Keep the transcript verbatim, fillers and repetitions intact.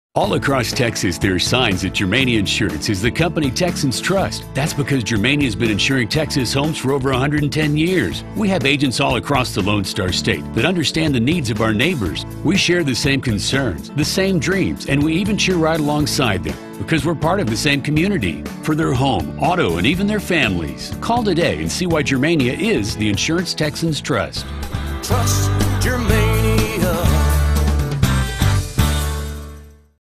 All across Texas, there are signs that Germania Insurance is the company Texans trust. That's because Germania has been insuring Texas homes for over one hundred ten years. We have agents all across the Lone Star State that understand the needs of our neighbors. We share the same concerns, the same dreams, and we even cheer right alongside them because we're part of the same community. For their home, auto, and even their families. Call today and see why Germania is the insurance Texans trust. Trust Germania.